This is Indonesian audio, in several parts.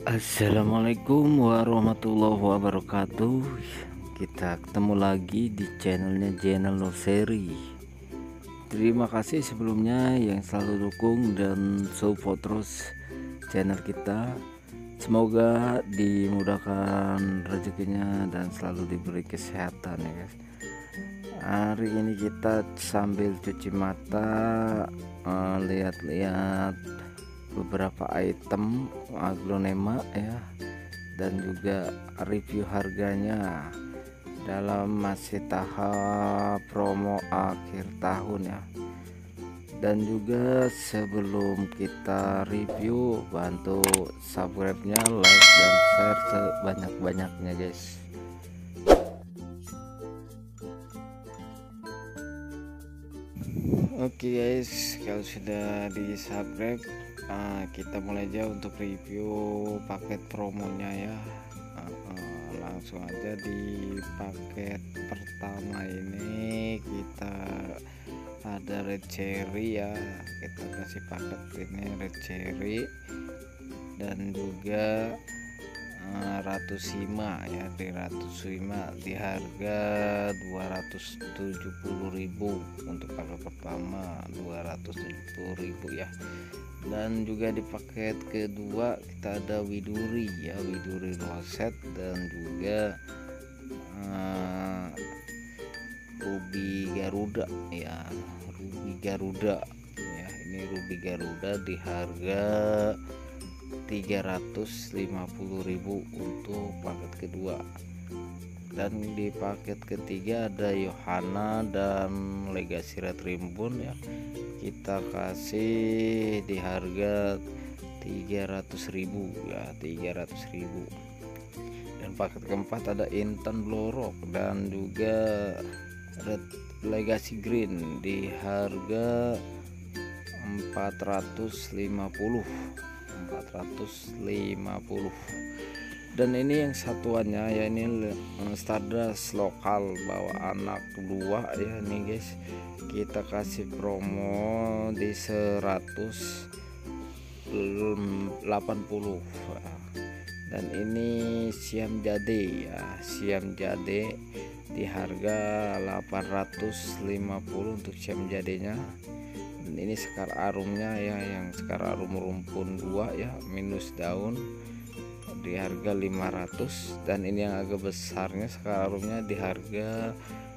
Assalamualaikum warahmatullahi wabarakatuh. Kita ketemu lagi di channel Nurseri. Terima kasih sebelumnya yang selalu dukung dan support terus channel kita. Semoga dimudahkan rezekinya dan selalu diberi kesehatan ya guys. Hari ini kita sambil cuci mata, lihat-lihat beberapa item aglonema ya, dan juga review harganya dalam masih tahap promo akhir tahun ya. Dan juga sebelum kita review, bantu subscribe-nya, like dan share sebanyak-banyaknya guys. Oke guys, kalau sudah di subscribe, kita mulai aja untuk review paket promonya ya. Langsung aja di paket pertama ini kita ada red cherry ya, kita kasih paket ini red cherry dan juga Ratu Sima ya, di Ratu Sima di harga 270.000 untuk paket pertama, 270.000 ya. Dan juga di paket kedua kita ada Widuri ya, Widuri Roset dan juga Ruby Garuda ya, Ruby Garuda ya. Ini Ruby Garuda di harga 350.000 untuk paket kedua. Dan di paket ketiga ada Yohana dan Legacy Red Ribbon ya, kita kasih di harga 300.000 ya, 300.000. Dan paket keempat ada Intan Blorok dan juga Red Legacy Green di harga 450. Dan ini yang satuannya ya, ini Stardust lokal bawa anak 2 ya nih guys, kita kasih promo di 180. Dan ini Siam Jade ya, Siam Jade di harga 850 untuk Siam Jadenya. Dan ini sekar arumnya ya, yang sekar arum rumpun 2 ya, minus daun di harga 500. Dan ini yang agak besarnya sekar arumnya di harga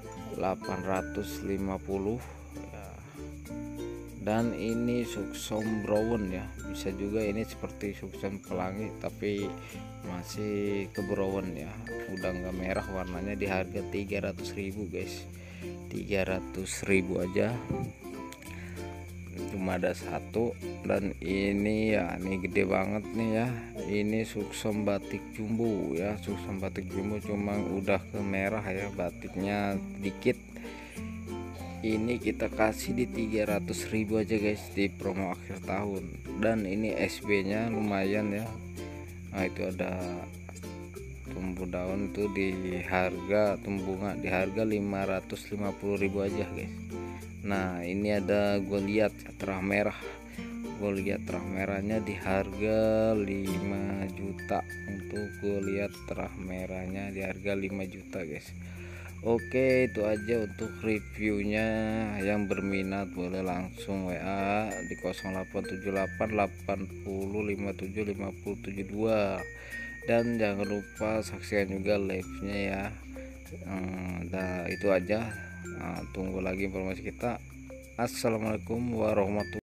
850 ya. Dan ini Suksom Brown ya, bisa juga ini seperti Suksom Pelangi tapi masih ke brown ya, udah nggak merah warnanya, di harga 300.000 guys, 300.000 aja. Cuma ada satu. Dan ini ya, ini gede banget nih ya, ini Suksom batik jumbo ya, Suksom batik jumbo cuma udah ke merah ya, batiknya dikit. Ini kita kasih di 300.000 aja guys di promo akhir tahun. Dan ini SB nya lumayan ya, nah itu ada tumbuh daun itu di harga bunga di harga 550.000 aja guys. Nah ini ada gue lihat terah merah, gue lihat terah merahnya di harga 5 juta, untuk gue lihat terah merahnya di harga 5 juta guys. Oke, itu aja untuk reviewnya. Yang berminat boleh langsung WA di 087880575072. Dan jangan lupa saksikan juga live-nya ya. Nah, itu aja. Tunggu lagi informasi kita. Assalamualaikum warahmatullahi wabarakatuh.